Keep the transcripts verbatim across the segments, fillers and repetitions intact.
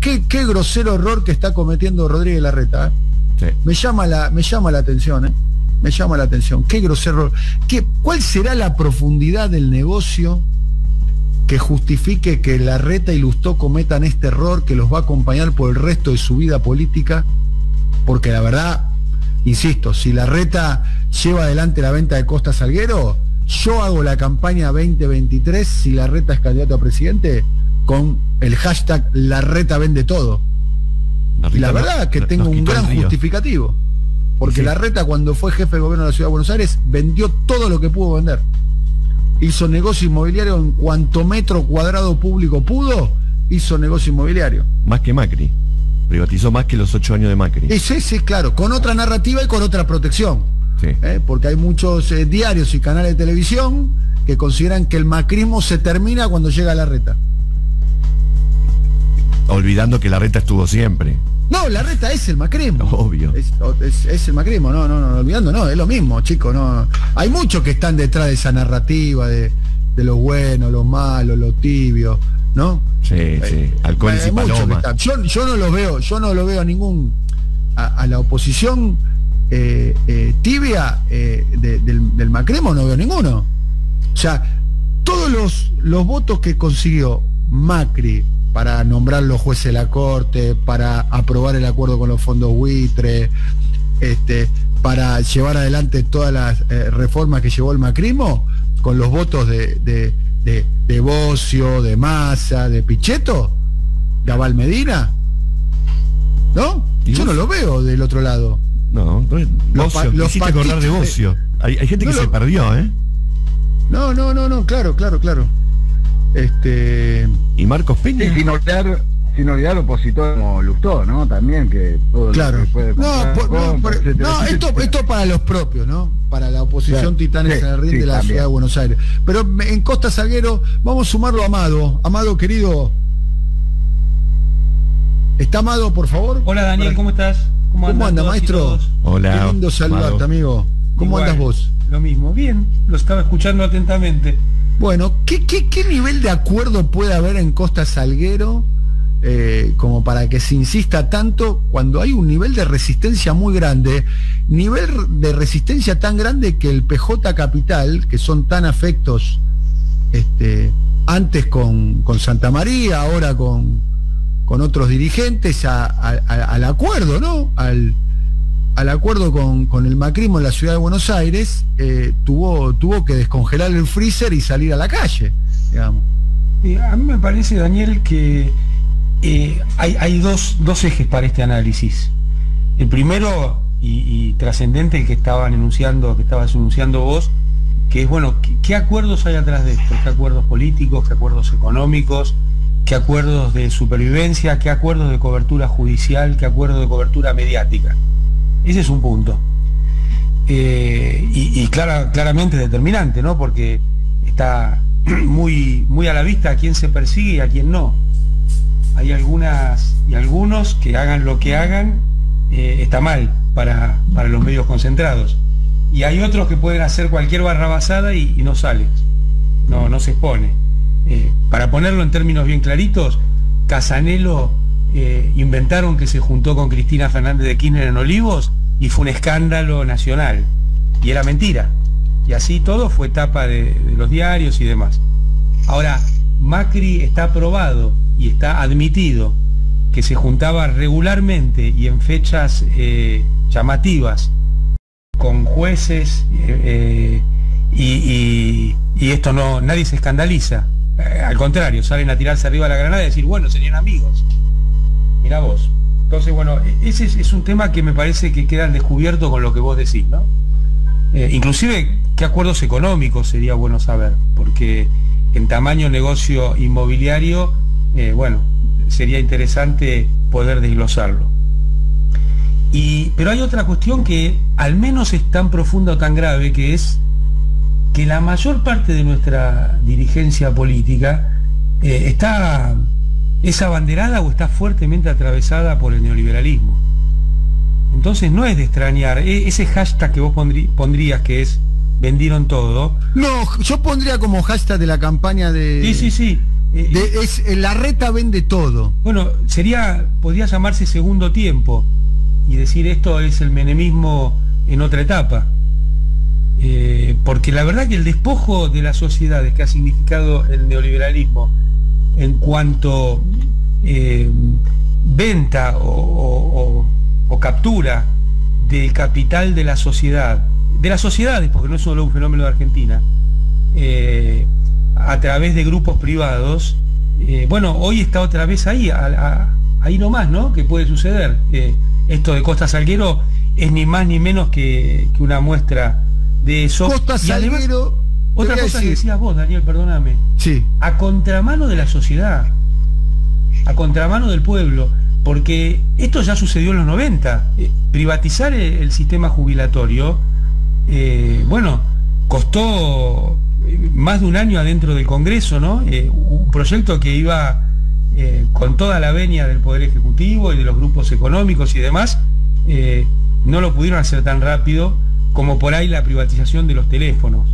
qué, qué grosero error que está cometiendo Rodríguez Larreta. ¿eh? Sí. Me llama la, me llama la atención, ¿eh? Me llama la atención. Qué grosero. ¿Qué, ¿Cuál será la profundidad del negocio que justifique que Larreta y Lustó cometan este error que los va a acompañar por el resto de su vida política? Porque la verdad, insisto, si Larreta lleva adelante la venta de Costa Salguero, yo hago la campaña veinte veintitrés, si Larreta es candidato a presidente, con el hashtag Larreta vende todo. Y la verdad que tengo un gran justificativo. Porque sí. Larreta, cuando fue jefe de gobierno de la Ciudad de Buenos Aires, vendió todo lo que pudo vender. Hizo negocio inmobiliario en cuanto metro cuadrado público pudo, hizo negocio inmobiliario. Más que Macri. Privatizó más que los ocho años de Macri. Y sí, sí, claro, con otra narrativa y con otra protección. Sí. ¿Eh? Porque hay muchos eh, diarios y canales de televisión que consideran que el macrismo se termina cuando llega Larreta. Olvidando que Larreta estuvo siempre. No, Larreta es el macrismo. Obvio. Es, es, es el macrismo, no, no, no, olvidando, no, es lo mismo, chicos, no. Hay muchos que están detrás de esa narrativa de, de lo bueno, lo malo, lo tibio, ¿no? Sí, eh, sí. Alcoholes y palomas. Yo, yo no lo veo, yo no lo veo a ningún, a, a la oposición eh, eh, tibia eh, de, del, del macrismo no veo ninguno. O sea, todos los, los votos que consiguió Macri para nombrar los jueces de la Corte, para aprobar el acuerdo con los fondos buitre, este, para llevar adelante todas las eh, reformas que llevó el macrismo, con los votos de, de, de, de Bocio, de Massa, de Pichetto, de Abal Medina, ¿no? Yo no lo veo del otro lado. No, Bocio, los, los hiciste acordar de Bocio. Hay, hay gente no que lo, se perdió, ¿eh? No, no, no, no, claro, claro, claro. Este y Marcos Peña, sí, sin olvidar sin olvidar opositor como Lustó, ¿no? También que todo claro. Lo que puede no, por, no, por, no esto esto para los propios, ¿no? Para la oposición, claro. Titanes sí, en el ring sí, de la también. Ciudad de Buenos Aires. Pero en Costa Salguero vamos a sumarlo a Amado. Amado querido, ¿está Amado, por favor? Hola Daniel, para... ¿cómo estás? ¿Cómo, ¿Cómo anda, maestro? Hola. Qué lindo saludarte, Amado. Amigo. ¿Cómo Igual, andas vos? Lo mismo, bien. Lo estaba escuchando atentamente. Bueno, ¿qué, qué, qué nivel de acuerdo puede haber en Costa Salguero eh, como para que se insista tanto cuando hay un nivel de resistencia muy grande? Nivel de resistencia tan grande que el P J Capital, que son tan afectos este, antes con, con Santa María, ahora con, con otros dirigentes, a, a, a, al acuerdo, ¿no? Al, al acuerdo con, con el macrismo en la Ciudad de Buenos Aires, eh, tuvo, tuvo que descongelar el freezer y salir a la calle, digamos. Eh, a mí me parece, Daniel, que eh, hay, hay dos, dos ejes para este análisis. El primero, y, y trascendente, el que estaban enunciando, que estabas enunciando vos, que es, bueno, ¿qué, qué acuerdos hay atrás de esto? ¿Qué acuerdos políticos? ¿Qué acuerdos económicos? ¿Qué acuerdos de supervivencia? ¿Qué acuerdos de cobertura judicial? ¿Qué acuerdos de cobertura mediática? Ese es un punto. Eh, y y clara, claramente determinante, ¿no? Porque está muy, muy a la vista a quién se persigue y a quién no. Hay algunas y algunos que hagan lo que hagan, eh, está mal para, para los medios concentrados. Y hay otros que pueden hacer cualquier barrabasada y, y no sale. No, no se expone. Eh, para ponerlo en términos bien claritos, Casanelo eh, inventaron que se juntó con Cristina Fernández de Kirchner en Olivos y fue un escándalo nacional. Y era mentira. Y así todo fue tapa de, de los diarios y demás. Ahora, Macri está aprobado y está admitido que se juntaba regularmente y en fechas eh, llamativas con jueces eh, y, y, y esto no, nadie se escandaliza. Eh, al contrario, salen a tirarse arriba de la granada y decir, bueno, serían amigos. Mirá vos. Entonces, bueno, ese es, es un tema que me parece que queda al descubierto con lo que vos decís, ¿no? Eh, inclusive, ¿qué acuerdos económicos sería bueno saber? Porque en tamaño negocio inmobiliario, eh, bueno, sería interesante poder desglosarlo. Y, pero hay otra cuestión que al menos es tan profunda o tan grave, que es que la mayor parte de nuestra dirigencia política eh, está, es abanderada o está fuertemente atravesada por el neoliberalismo. Entonces no es de extrañar, ese hashtag que vos pondrías, que es vendieron todo. No, yo pondría como hashtag de la campaña de... Sí, sí, sí. Eh, de, es, la reta vende todo. Bueno, sería, podría llamarse segundo tiempo y decir esto es el menemismo en otra etapa. Eh, porque la verdad que el despojo de las sociedades que ha significado el neoliberalismo en cuanto eh, venta o, o, o, o captura del capital de la sociedad, de las sociedades, porque no es solo un fenómeno de Argentina, eh, a través de grupos privados, eh, bueno, hoy está otra vez ahí, a, a, ahí nomás, ¿no? Que puede suceder. Eh, esto de Costa Salguero es ni más ni menos que, que una muestra de eso. Costa Salguero. Otra cosa decir. que decías vos, Daniel, perdóname. Sí. A contramano de la sociedad, a contramano del pueblo, porque esto ya sucedió en los noventa. Eh, privatizar el, el sistema jubilatorio, eh, bueno, costó más de un año adentro del Congreso, ¿no? Eh, un proyecto que iba eh, con toda la venia del Poder Ejecutivo y de los grupos económicos y demás, eh, no lo pudieron hacer tan rápido como por ahí la privatización de los teléfonos.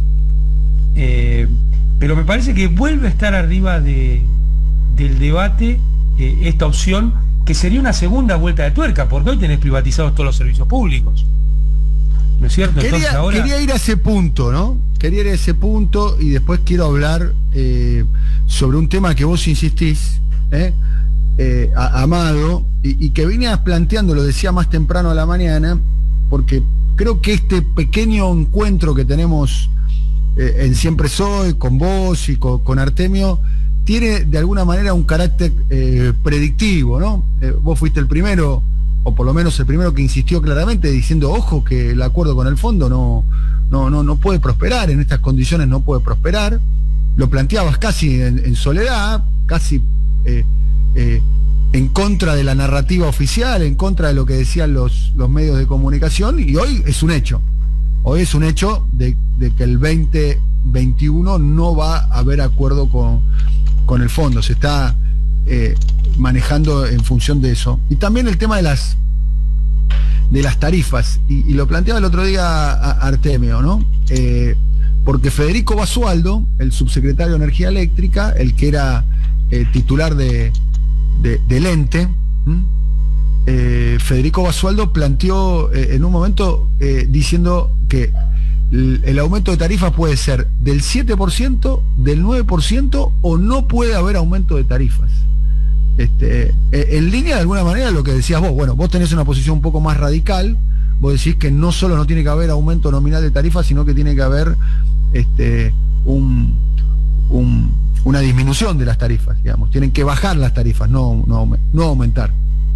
Eh, pero me parece que vuelve a estar arriba de, del debate eh, esta opción, que sería una segunda vuelta de tuerca, porque hoy tenés privatizados todos los servicios públicos, ¿no es cierto? Quería, Entonces ahora... quería ir a ese punto, ¿no? Quería ir a ese punto y después quiero hablar eh, sobre un tema que vos insistís, ¿eh? Eh, a, Amado, y, y que venías planteando, lo decía más temprano a la mañana, porque creo que este pequeño encuentro que tenemos eh, en Siempre Soy, con vos y con, con Artemio, tiene de alguna manera un carácter eh, predictivo, ¿no? Eh, vos fuiste el primero, o por lo menos el primero que insistió claramente, diciendo, ojo, que el acuerdo con el fondo no, no, no, no puede prosperar, en estas condiciones no puede prosperar. Lo planteabas casi en, en soledad, casi eh, eh, en contra de la narrativa oficial, en contra de lo que decían los, los medios de comunicación, y hoy es un hecho. Hoy es un hecho de, de que el veinte veintiuno no va a haber acuerdo con, con el fondo. Se está eh, manejando en función de eso. Y también el tema de las de las tarifas. Y, y lo planteaba el otro día a, a Artemio, ¿no? Eh, porque Federico Basualdo, el subsecretario de Energía Eléctrica, el que era eh, titular de, de, del ente, eh, Federico Basualdo planteó eh, en un momento eh, diciendo que el, el aumento de tarifas puede ser del siete por ciento, del nueve por ciento, o no puede haber aumento de tarifas. Este, eh, en línea de alguna manera lo que decías vos, bueno, vos tenés una posición un poco más radical, vos decís que no solo no tiene que haber aumento nominal de tarifas, sino que tiene que haber este, un, un, una disminución de las tarifas, digamos, tienen que bajar las tarifas, no, no, no aumentar.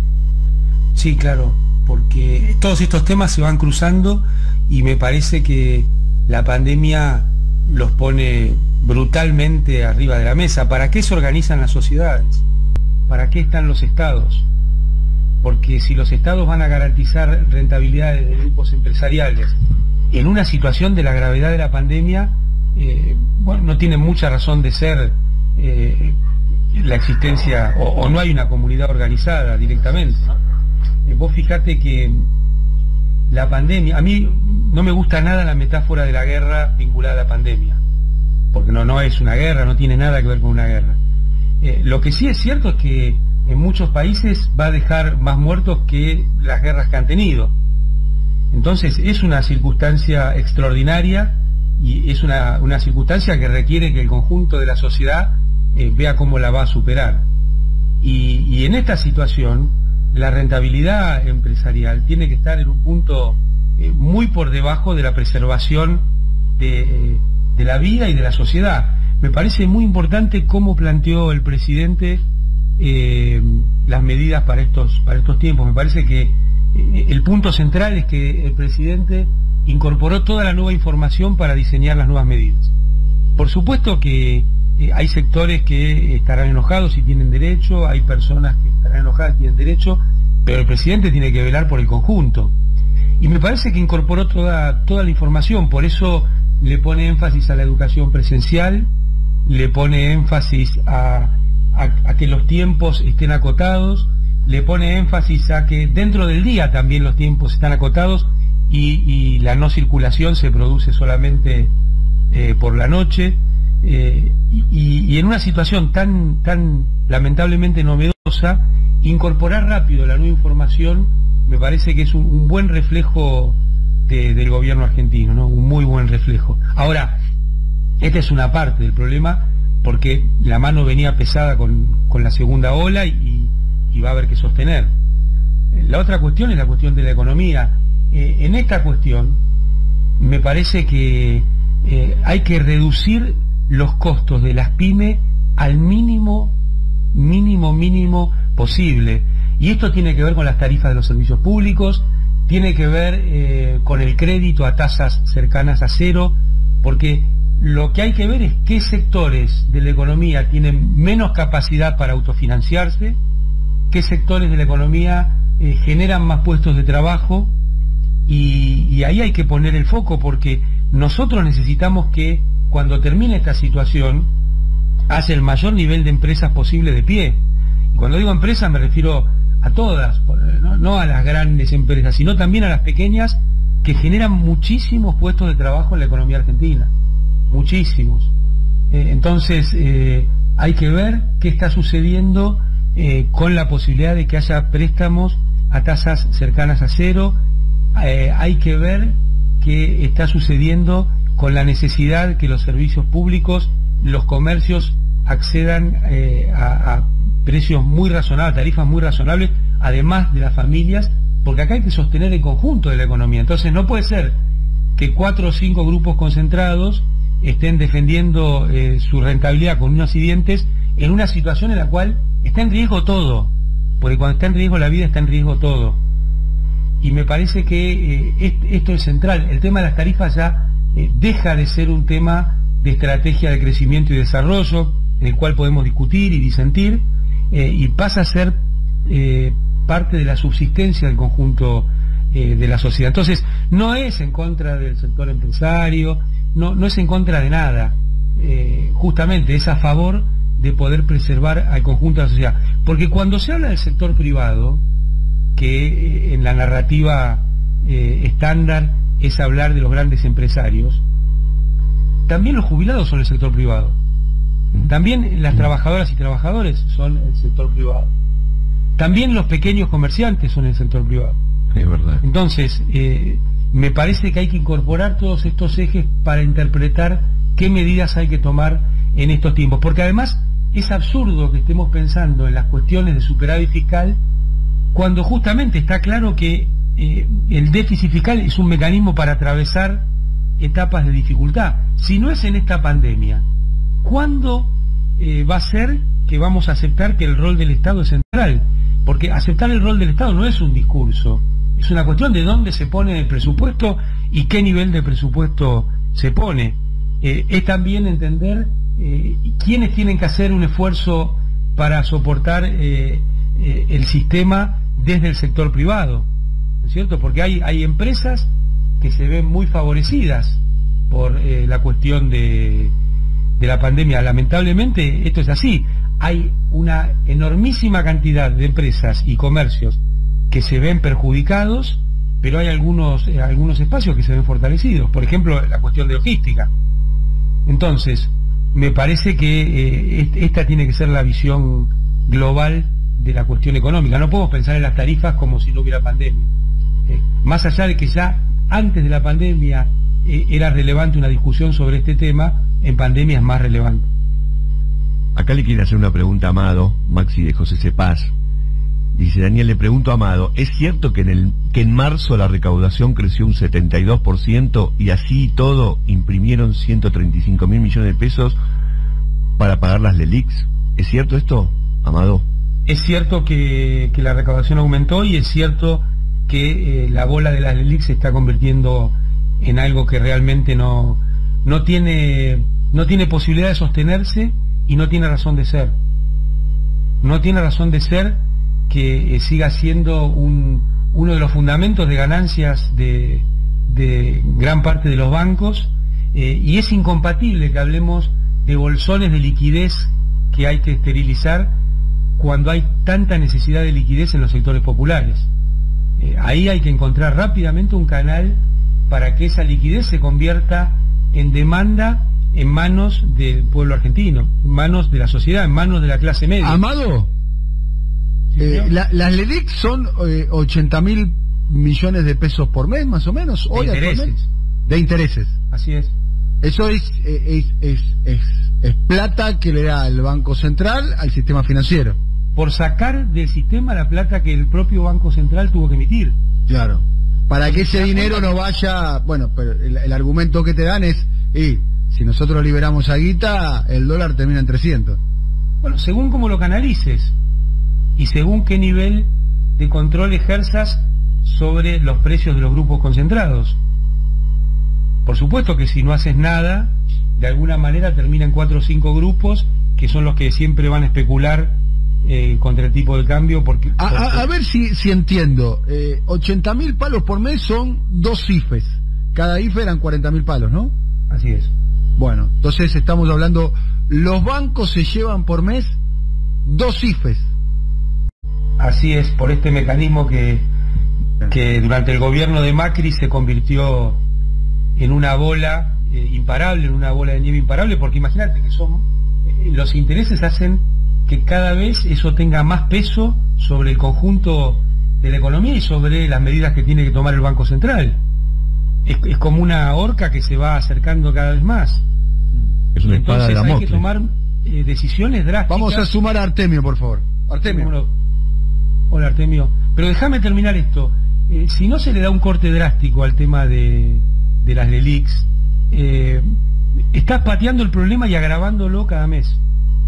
Sí, claro, porque todos estos temas se van cruzando y me parece que la pandemia los pone brutalmente arriba de la mesa. ¿Para qué se organizan las sociedades? ¿Para qué están los estados? Porque si los estados van a garantizar rentabilidades de grupos empresariales en una situación de la gravedad de la pandemia, eh, bueno, no tiene mucha razón de ser eh, la existencia, o, o no hay una comunidad organizada directamente, ¿no? Eh, vos fijate que la pandemia, a mí no me gusta nada la metáfora de la guerra vinculada a la pandemia, porque no, no es una guerra, no tiene nada que ver con una guerra. Eh, lo que sí es cierto es que en muchos países va a dejar más muertos que las guerras que han tenido. Entonces es una circunstancia extraordinaria y es una, una circunstancia que requiere que el conjunto de la sociedad eh, vea cómo la va a superar. Y, y en esta situación la rentabilidad empresarial tiene que estar en un punto eh, muy por debajo de la preservación de, eh, de la vida y de la sociedad. Me parece muy importante cómo planteó el presidente eh, las medidas para estos, para estos tiempos. Me parece que eh, el punto central es que el presidente incorporó toda la nueva información para diseñar las nuevas medidas. Por supuesto que eh, hay sectores que estarán enojados y tienen derecho, hay personas que estarán enojadas y tienen derecho, pero el presidente tiene que velar por el conjunto. Y me parece que incorporó toda, toda la información, por eso le pone énfasis a la educación presencial, le pone énfasis a, a, a que los tiempos estén acotados, le pone énfasis a que dentro del día también los tiempos están acotados y, y la no circulación se produce solamente eh, por la noche. Eh, y, y en una situación tan, tan lamentablemente novedosa, incorporar rápido la nueva información me parece que es un, un buen reflejo de, del gobierno argentino, ¿no? Un muy buen reflejo. Ahora, esta es una parte del problema, porque la mano venía pesada con, con la segunda ola y, y va a haber que sostener. La otra cuestión es la cuestión de la economía. Eh, en esta cuestión, me parece que eh, hay que reducir los costos de las pymes al mínimo, mínimo, mínimo posible. Y esto tiene que ver con las tarifas de los servicios públicos, tiene que ver eh, con el crédito a tasas cercanas a cero, porque lo que hay que ver es qué sectores de la economía tienen menos capacidad para autofinanciarse, qué sectores de la economía eh, generan más puestos de trabajo, y, y ahí hay que poner el foco, porque nosotros necesitamos que cuando termine esta situación haya el mayor nivel de empresas posible de pie. Y cuando digo empresas me refiero a todas, no, no a las grandes empresas, sino también a las pequeñas, que generan muchísimos puestos de trabajo en la economía argentina, muchísimos. Eh, entonces eh, hay que ver qué está sucediendo eh, con la posibilidad de que haya préstamos a tasas cercanas a cero. Eh, hay que ver qué está sucediendo con la necesidad que los servicios públicos, los comercios accedan eh, a, a precios muy razonables, tarifas muy razonables, además de las familias, porque acá hay que sostener el conjunto de la economía. Entonces no puede ser que cuatro o cinco grupos concentrados estén defendiendo eh, su rentabilidad con uñas y dientes en una situación en la cual está en riesgo todo, porque cuando está en riesgo la vida está en riesgo todo. Y me parece que eh, esto es central. El tema de las tarifas ya eh, deja de ser un tema de estrategia de crecimiento y desarrollo, en el cual podemos discutir y disentir, eh, y pasa a ser eh, parte de la subsistencia del conjunto eh, de la sociedad. Entonces, no es en contra del sector empresario, no, no es en contra de nada, eh, justamente es a favor de poder preservar al conjunto de la sociedad. Porque cuando se habla del sector privado, que eh, en la narrativa eh, estándar es hablar de los grandes empresarios, también los jubilados son el sector privado, también las trabajadoras y trabajadores son el sector privado, también los pequeños comerciantes son el sector privado. Es verdad. Entonces, eh, me parece que hay que incorporar todos estos ejes para interpretar qué medidas hay que tomar en estos tiempos, porque además es absurdo que estemos pensando en las cuestiones de superávit fiscal cuando justamente está claro que eh, el déficit fiscal es un mecanismo para atravesar etapas de dificultad. Si no es en esta pandemia, ¿cuándo eh, va a ser que vamos a aceptar que el rol del Estado es central? Porque aceptar el rol del Estado no es un discurso, es una cuestión de dónde se pone el presupuesto y qué nivel de presupuesto se pone. Eh, es también entender eh, quiénes tienen que hacer un esfuerzo para soportar eh, eh, el sistema desde el sector privado, ¿no es cierto? Porque hay, hay empresas que se ven muy favorecidas por eh, la cuestión de, de la pandemia. Lamentablemente esto es así. Hay una enormísima cantidad de empresas y comercios que se ven perjudicados, pero hay algunos, eh, algunos espacios que se ven fortalecidos. Por ejemplo, la cuestión de logística. Entonces, me parece que eh, esta tiene que ser la visión global de la cuestión económica. No podemos pensar en las tarifas como si no hubiera pandemia. Eh, más allá de que ya antes de la pandemia eh, era relevante una discusión sobre este tema, en pandemia es más relevante. Acá le quiere hacer una pregunta a Amado, Maxi de José Cepaz. Dice Daniel, le pregunto a Amado, ¿es cierto que en, el, que en marzo la recaudación creció un setenta y dos por ciento y así y todo imprimieron ciento treinta y cinco mil millones de pesos para pagar las LELIQs? ¿Es cierto esto, Amado? Es cierto que, que la recaudación aumentó y es cierto que eh, la bola de las LELIQs se está convirtiendo en algo que realmente no, no tiene, no tiene posibilidad de sostenerse y no tiene razón de ser. No tiene razón de ser que eh, siga siendo un, uno de los fundamentos de ganancias de, de gran parte de los bancos, eh, y es incompatible que hablemos de bolsones de liquidez que hay que esterilizar cuando hay tanta necesidad de liquidez en los sectores populares. Eh, ahí hay que encontrar rápidamente un canal para que esa liquidez se convierta en demanda en manos del pueblo argentino, en manos de la sociedad, en manos de la clase media. Amado, ¿Sí, eh, la, las LELIQ son eh, ochenta mil millones de pesos por mes, más o menos, de hoy intereses. actualmente. De intereses. Así es. Eso es, es, es, es, es plata que le da el Banco Central al sistema financiero. Por sacar del sistema la plata que el propio Banco Central tuvo que emitir. Claro. Para que ese ¿Se da dinero cuenta? no vaya... Bueno, pero el, el argumento que te dan es, eh, si nosotros liberamos a guita, el dólar termina en trescientos. Bueno, según cómo lo canalices y según qué nivel de control ejerzas sobre los precios de los grupos concentrados. Por supuesto que si no haces nada, de alguna manera terminan cuatro o cinco grupos que son los que siempre van a especular eh, contra el tipo de cambio. Porque, A, porque... a, a ver si, si entiendo. Eh, ochenta mil palos por mes son dos I F Es. Cada I F E eran cuarenta mil palos, ¿no? Así es. Bueno, entonces estamos hablando, los bancos se llevan por mes dos I F Es. Así es, por este mecanismo que, que durante el gobierno de Macri se convirtió en una bola eh, imparable, en una bola de nieve imparable, porque imagínate que son eh, los intereses hacen que cada vez eso tenga más peso sobre el conjunto de la economía y sobre las medidas que tiene que tomar el Banco Central. Es, es como una horca que se va acercando cada vez más. Es una espada de Entonces hay Damocles. que tomar eh, decisiones drásticas. Vamos a sumar a Artemio, por favor. Artemio. Hola, Hola, Artemio. Pero déjame terminar esto. Eh, si no se le da un corte drástico al tema de, de las LELIQ, eh, estás pateando el problema y agravándolo cada mes.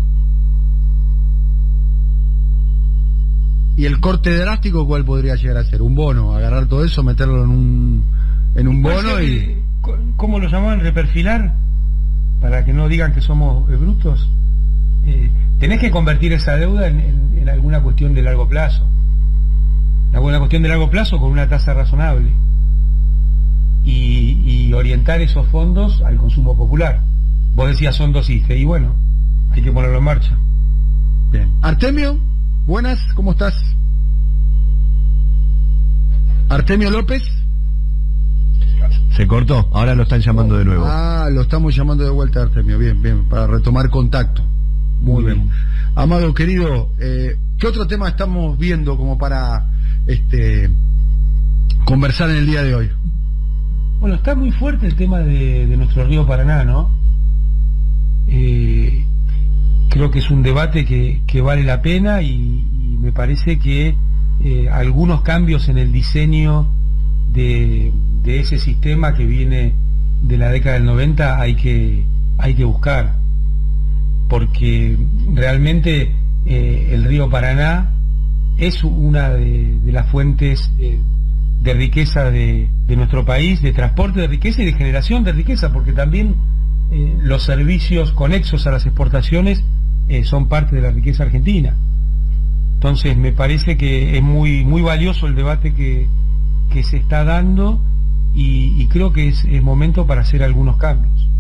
¿Y el corte drástico cuál podría llegar a ser? ¿Un bono? Agarrar todo eso, meterlo en un, en un Puede bono ser, y... eh, ¿Cómo lo llamaban? ¿Reperfilar? Para que no digan que somos eh, brutos. Eh, tenés que convertir esa deuda en, en, en alguna cuestión de largo plazo. Alguna cuestión de largo plazo con una tasa razonable. Y, y orientar esos fondos al consumo popular. Vos decías son dos I F E, y bueno, hay que ponerlo en marcha. Bien. Artemio, buenas, ¿cómo estás? Artemio López. Se cortó, ahora lo están llamando de nuevo. Ah, lo estamos llamando de vuelta, Artemio. Bien, bien, para retomar contacto. Muy, Muy bien. bien. Amado querido, eh, ¿qué otro tema estamos viendo como para este conversar en el día de hoy? Bueno, está muy fuerte el tema de, de nuestro río Paraná, ¿no? Eh, creo que es un debate que, que vale la pena y, y me parece que eh, algunos cambios en el diseño de, de ese sistema que viene de la década del noventa hay que, hay que buscar, porque realmente eh, el río Paraná es una de, de las fuentes eh, de riqueza de, de nuestro país, de transporte de riqueza y de generación de riqueza, porque también eh, los servicios conexos a las exportaciones eh, son parte de la riqueza argentina. Entonces me parece que es muy, muy valioso el debate que, que se está dando y, y creo que es el momento para hacer algunos cambios.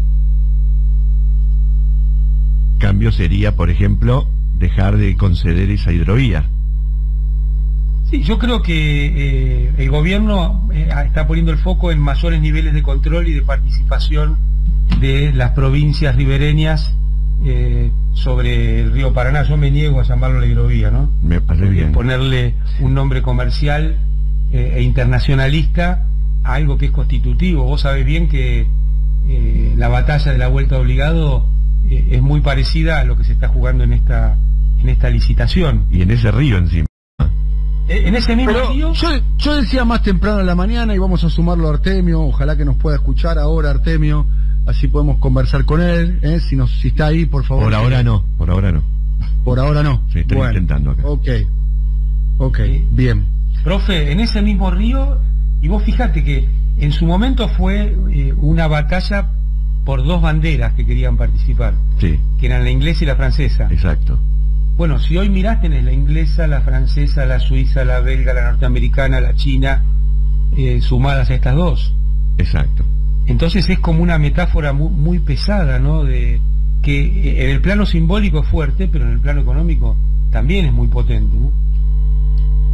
Cambio sería, por ejemplo, dejar de conceder esa hidrovía. Sí, yo creo que eh, el gobierno eh, está poniendo el foco en mayores niveles de control y de participación de las provincias ribereñas eh, sobre el río Paraná. Yo me niego a llamarlo la hidrovía, ¿no? Me parece Porque bien. ponerle un nombre comercial eh, e internacionalista a algo que es constitutivo. Vos sabés bien que eh, la batalla de la vuelta obligado eh, es muy parecida a lo que se está jugando en esta, en esta licitación. Y en ese río encima. En ese mismo Pero río... yo, yo decía más temprano en la mañana y vamos a sumarlo a Artemio, ojalá que nos pueda escuchar ahora Artemio, así podemos conversar con él, ¿eh? si, nos, si está ahí, por favor. Por ahora no, por ahora no. Por ahora no. Sí, estoy bueno, intentando acá. Ok, ok, Sí. bien. Profe, en ese mismo río, y vos fijate que en su momento fue eh, una batalla por dos banderas que querían participar, Sí, que eran la inglesa y la francesa. exacto. Bueno, si hoy mirás tenés la inglesa, la francesa, la suiza, la belga, la norteamericana, la china, eh, sumadas a estas dos. Exacto. Entonces es como una metáfora muy, muy pesada, ¿no? De que eh, en el plano simbólico es fuerte, pero en el plano económico también es muy potente, ¿no?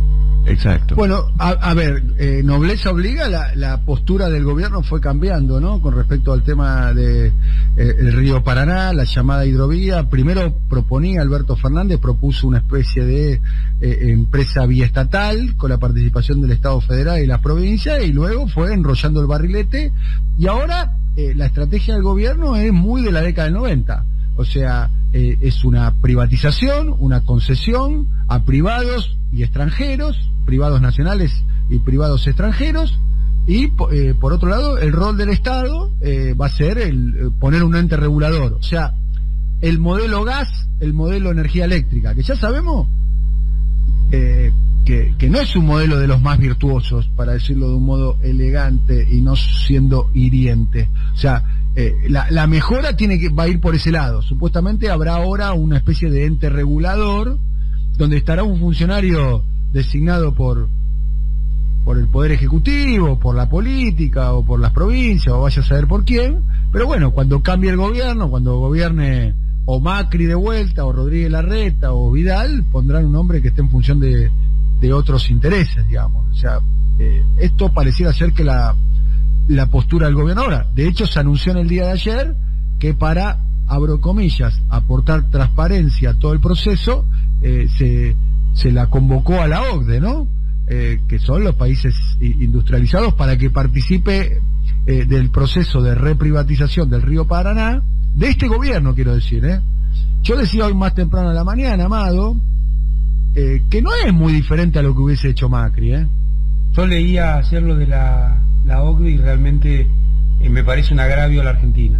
Exacto. Bueno, a, a ver, eh, nobleza obliga, la, la postura del gobierno fue cambiando, ¿no? Con respecto al tema de eh, el río Paraná, la llamada hidrovía. Primero proponía Alberto Fernández, propuso una especie de eh, empresa biestatal con la participación del Estado Federal y las provincias, y luego fue enrollando el barrilete, y ahora eh, la estrategia del gobierno es muy de la década del noventa. O sea, eh, es una privatización, una concesión a privados y extranjeros, privados nacionales y privados extranjeros, y eh, por otro lado el rol del Estado eh, va a ser el eh, poner un ente regulador. O sea, el modelo gas, el modelo energía eléctrica, que ya sabemos eh, que, que no es un modelo de los más virtuosos, para decirlo de un modo elegante y no siendo hiriente. O sea, Eh, la, la mejora tiene que va a ir por ese lado. Supuestamente habrá ahora una especie de ente regulador donde estará un funcionario designado por por el Poder Ejecutivo, por la política o por las provincias, o vaya a saber por quién. Pero bueno, cuando cambie el gobierno, cuando gobierne o Macri de vuelta, o Rodríguez Larreta, o Vidal, pondrán un hombre que esté en función de, de otros intereses, digamos. O sea, eh, esto pareciera ser que la la postura del gobierno ahora. De hecho, se anunció en el día de ayer que para, abro comillas, aportar transparencia a todo el proceso, eh, se, se la convocó a la O C D E, ¿no? Eh, que son los países industrializados, para que participe eh, del proceso de reprivatización del río Paraná, de este gobierno, quiero decir, ¿eh? Yo decía hoy más temprano en la mañana, Amado, eh, que no es muy diferente a lo que hubiese hecho Macri, ¿eh? Yo leía ayer lo de la la O C D E y realmente eh, me parece un agravio a la Argentina.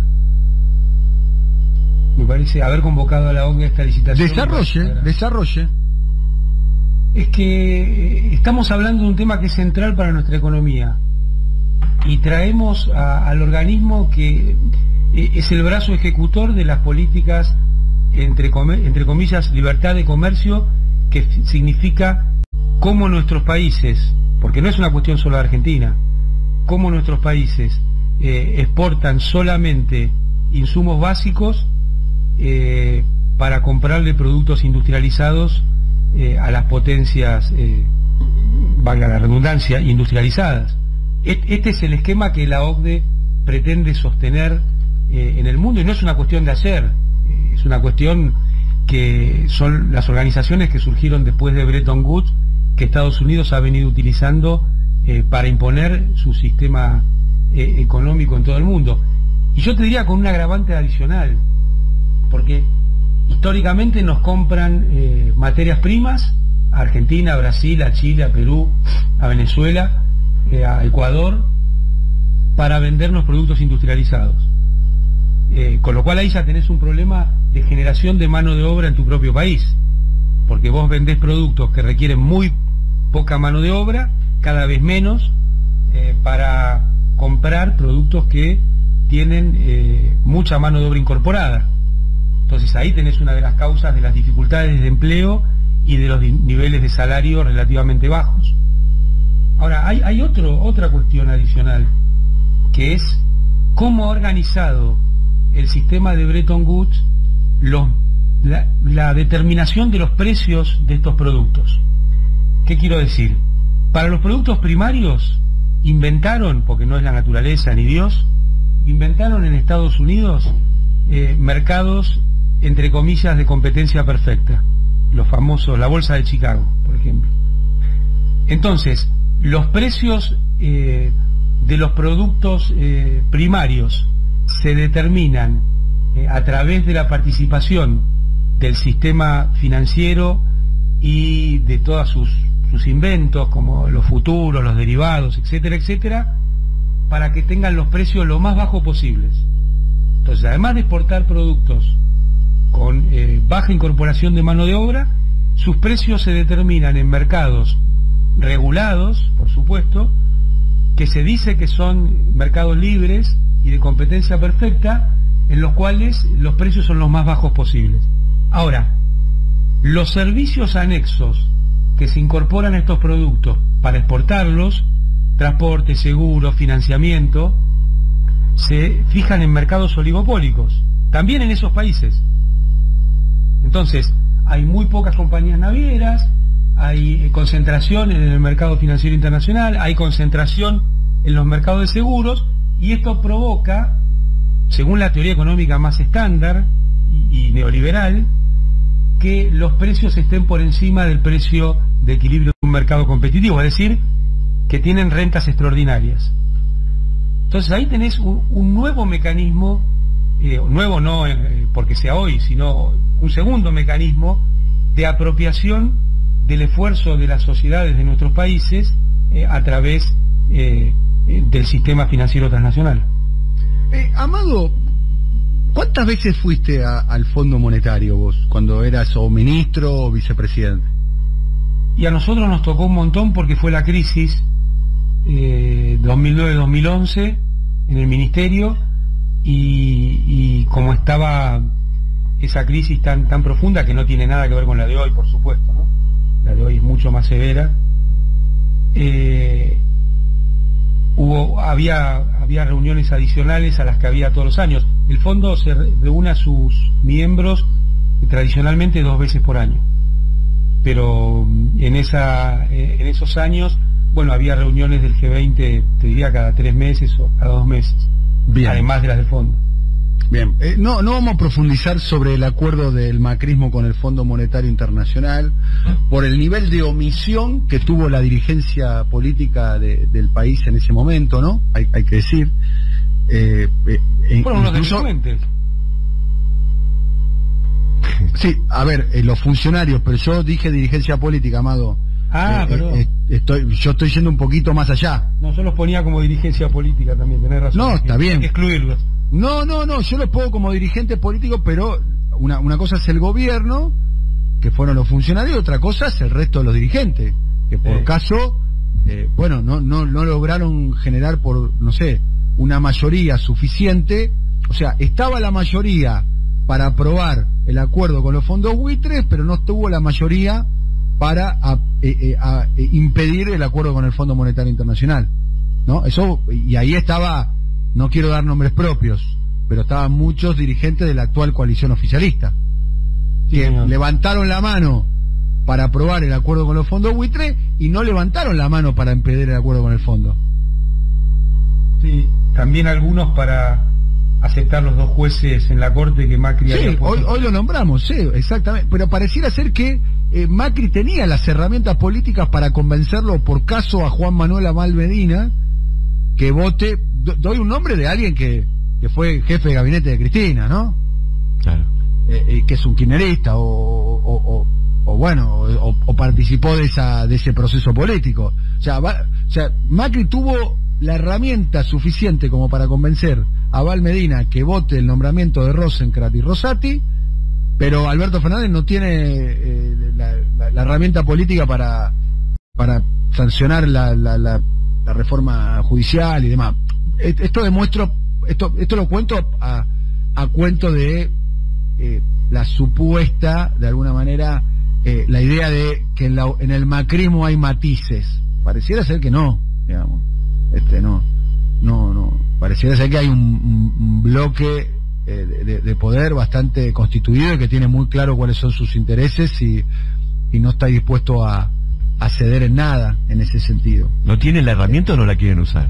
Me parece haber convocado a la O C D E a esta licitación. Desarrolle, desarrolle. Es que eh, estamos hablando de un tema que es central para nuestra economía, y traemos a, al organismo que eh, es el brazo ejecutor de las políticas, entre, entre comillas, libertad de comercio, que significa cómo nuestros países, porque no es una cuestión solo de Argentina, cómo nuestros países eh, exportan solamente insumos básicos eh, para comprarle productos industrializados eh, a las potencias, eh, valga la redundancia, industrializadas. Este es el esquema que la O C D E pretende sostener eh, en el mundo, y no es una cuestión de ayer, eh, es una cuestión que son las organizaciones que surgieron después de Bretton Woods, que Estados Unidos ha venido utilizando Eh, para imponer su sistema eh, económico en todo el mundo. Y yo te diría con un agravante adicional, porque históricamente nos compran eh, materias primas a Argentina, a Brasil, a Chile, a Perú, a Venezuela, eh, a Ecuador, para vendernos productos industrializados. Eh, con lo cual ahí ya tenés un problema de generación de mano de obra en tu propio país, porque vos vendés productos que requieren muy poca mano de obra, cada vez menos, eh, para comprar productos que tienen eh, mucha mano de obra incorporada. Entonces ahí tenés una de las causas de las dificultades de empleo y de los niveles de salario relativamente bajos. Ahora, hay, hay otro, otra cuestión adicional, que es cómo ha organizado el sistema de Bretton Woods los, la, la determinación de los precios de estos productos. ¿Qué quiero decir? Para los productos primarios inventaron, porque no es la naturaleza ni Dios, inventaron en Estados Unidos eh, mercados, entre comillas, de competencia perfecta, los famosos, la bolsa de Chicago, por ejemplo. Entonces, los precios eh, de los productos eh, primarios se determinan eh, a través de la participación del sistema financiero y de todas sus sus inventos, como los futuros, los derivados, etcétera, etcétera, para que tengan los precios lo más bajos posibles. Entonces, además de exportar productos con eh, baja incorporación de mano de obra, sus precios se determinan en mercados regulados, por supuesto, que se dice que son mercados libres y de competencia perfecta, en los cuales los precios son los más bajos posibles. Ahora, los servicios anexos que se incorporan a estos productos para exportarlos, transporte, seguro, financiamiento, se fijan en mercados oligopólicos, también en esos países. Entonces, hay muy pocas compañías navieras, hay concentración en el mercado financiero internacional, hay concentración en los mercados de seguros, y esto provoca, según la teoría económica más estándar y, y neoliberal, que los precios estén por encima del precio de equilibrio de un mercado competitivo, es decir, que tienen rentas extraordinarias. Entonces ahí tenés un, un nuevo mecanismo, eh, nuevo no eh, porque sea hoy, sino un segundo mecanismo de apropiación del esfuerzo de las sociedades de nuestros países eh, a través eh, eh, del sistema financiero transnacional. Eh, Amado, ¿cuántas veces fuiste a, al Fondo Monetario vos, cuando eras o ministro o vicepresidente? Y a nosotros nos tocó un montón porque fue la crisis eh, dos mil nueve dos mil once en el ministerio, y, y como estaba esa crisis tan, tan profunda, que no tiene nada que ver con la de hoy, por supuesto, ¿no? La de hoy es mucho más severa. Eh, hubo, había, había reuniones adicionales a las que había todos los años. El fondo se reúne a sus miembros tradicionalmente dos veces por año, pero en, esa, en esos años, bueno, había reuniones del G veinte, te diría cada tres meses o cada dos meses. Bien. Además de las del fondo. Bien, eh, no, no vamos a profundizar sobre el acuerdo del macrismo con el Fondo Monetario Internacional por el nivel de omisión que tuvo la dirigencia política de, del país en ese momento, ¿no? Hay, hay que decir. Eh, eh, Fueron unos delincuentes. Sí, a ver, eh, los funcionarios, pero yo dije dirigencia política, Amado. Ah, eh, perdón. Eh, estoy, yo estoy yendo un poquito más allá. No, yo los ponía como dirigencia política también, tenés razón. No, está bien. Hay que excluirlos. No, no, no, yo los pongo como dirigente político, pero una, una cosa es el gobierno, que fueron los funcionarios, y otra cosa es el resto de los dirigentes, que por sí. caso, eh, bueno, no, no, no lograron generar por, no sé, una mayoría suficiente. O sea, estaba la mayoría para aprobar el acuerdo con los fondos buitres, pero no estuvo la mayoría para a, eh, eh, a, eh, impedir el acuerdo con el Fondo Monetario Internacional, ¿no? Eso, y ahí estaba, no quiero dar nombres propios, pero estaban muchos dirigentes de la actual coalición oficialista, sí, que señor. levantaron la mano para aprobar el acuerdo con los fondos buitres y no levantaron la mano para impedir el acuerdo con el fondo. Sí, también algunos para aceptar los dos jueces en la corte que Macri sí, había puesto. hoy, hoy lo nombramos, sí, exactamente, pero pareciera ser que eh, Macri tenía las herramientas políticas para convencerlo, por caso a Juan Manuel Amal Medina, que vote. Do, doy un nombre de alguien que, que fue jefe de gabinete de Cristina, ¿no? Claro. Eh, eh, que es un kirchnerista, o, o, o, o bueno, o, o participó de esa de ese proceso político. O sea, va, o sea, Macri tuvo la herramienta suficiente como para convencer a Val Medina que vote el nombramiento de Rosenkrantz y Rosati, pero Alberto Fernández no tiene eh, la, la, la herramienta política para para sancionar la, la, la, la reforma judicial y demás. Esto demuestra, esto esto lo cuento a, a cuento de eh, la supuesta, de alguna manera, eh, la idea de que en, la, en el macrismo hay matices. Pareciera ser que no, digamos. Este no, no, no. Pareciera ser que hay un, un, un bloque eh, de, de poder bastante constituido y que tiene muy claro cuáles son sus intereses y, y no está dispuesto a, a ceder en nada en ese sentido. ¿No tienen la herramienta o no la quieren usar?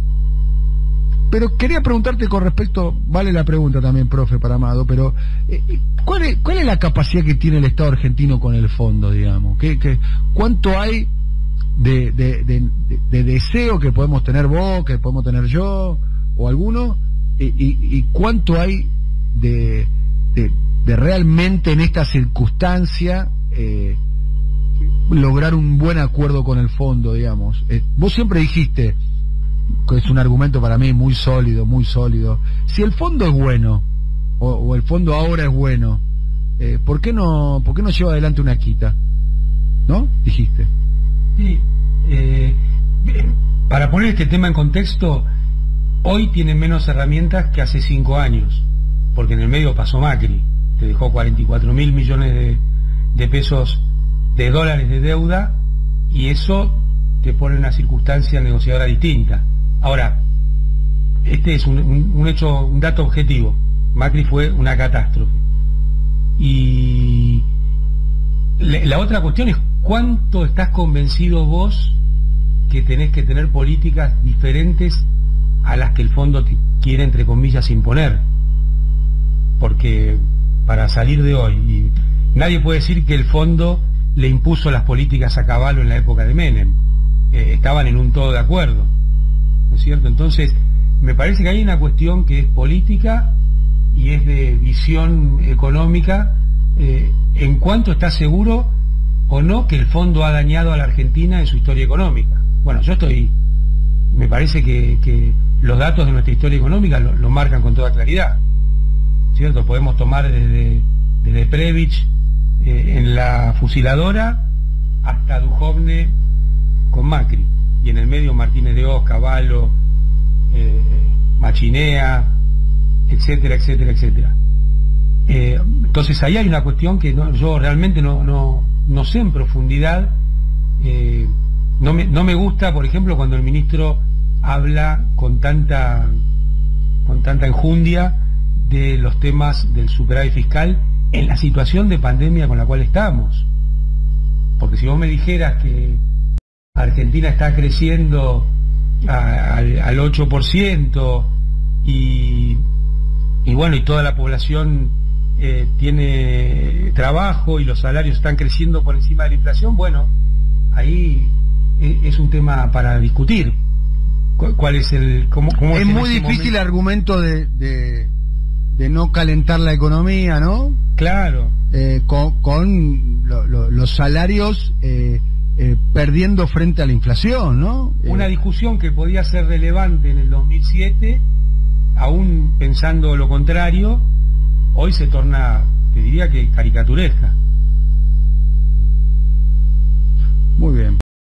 Pero quería preguntarte con respecto, vale la pregunta también, profe, para Amado, pero eh, ¿cuál es, cuál es la capacidad que tiene el Estado argentino con el fondo, digamos? ¿Qué, qué, ¿Cuánto hay de, de, de, de, de deseo que podemos tener vos, que podemos tener yo, o alguno, y, y, y cuánto hay de, de, de realmente en esta circunstancia eh, lograr un buen acuerdo con el fondo, digamos? Eh, vos siempre dijiste, que es un argumento para mí muy sólido, muy sólido, si el fondo es bueno, o, o el fondo ahora es bueno, eh, ¿por qué no, por qué no lleva adelante una quita? ¿No? Dijiste. Sí, eh, para poner este tema en contexto, hoy tiene menos herramientas que hace cinco años, porque en el medio pasó Macri, te dejó cuarenta y cuatro mil millones de, de pesos, de dólares de deuda, y eso te pone en una circunstancia negociadora distinta. Ahora, este es un, un, un hecho, un dato objetivo. Macri fue una catástrofe. Y la, la otra cuestión es ¿cuánto estás convencido vos que tenés que tener políticas diferentes a las que el fondo te quiere, entre comillas, imponer? Porque para salir de hoy, y nadie puede decir que el fondo le impuso las políticas a Cavallo en la época de Menem. Eh, estaban en un todo de acuerdo, ¿no es cierto? Entonces, me parece que hay una cuestión que es política y es de visión económica, eh, en cuanto está seguro o no que el fondo ha dañado a la Argentina en su historia económica. Bueno, yo estoy, me parece que, que los datos de nuestra historia económica lo, lo marcan con toda claridad, ¿cierto? Podemos tomar desde, desde Previch eh, en la fusiladora hasta Duhovne con Macri, y en el medio Martínez de Oz, Cavallo, eh, Machinea, etcétera, etcétera, etcétera. Eh, entonces ahí hay una cuestión que no, yo realmente no, no, no sé en profundidad. eh, no, me, no me gusta, por ejemplo, cuando el ministro habla con tanta con tanta enjundia de los temas del superávit fiscal en la situación de pandemia con la cual estamos. Porque si vos me dijeras que Argentina está creciendo a, al, al ocho por ciento y, y bueno, y toda la población eh, tiene trabajo y los salarios están creciendo por encima de la inflación, bueno, ahí es, es un tema para discutir. ¿Cuál es el cómo, cómo es muy difícil momento? El argumento de, de, de no calentar la economía, ¿no? Claro. Eh, con con lo, lo, los salarios eh, eh, perdiendo frente a la inflación, ¿no? Una eh, discusión que podía ser relevante en el dos mil siete, aún pensando lo contrario, hoy se torna, te diría que caricaturesca. Muy bien.